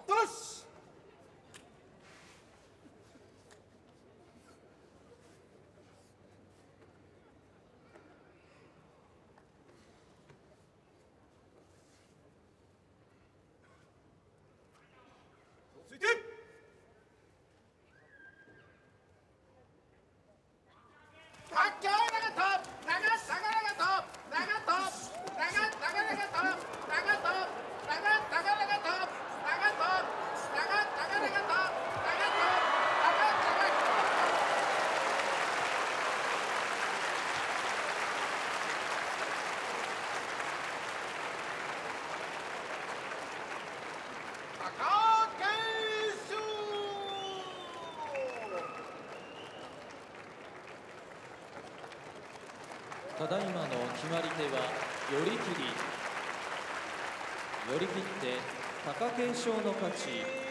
ったらし。ついてただいまの決まり手は寄り切り。寄り切って貴景勝の勝ち。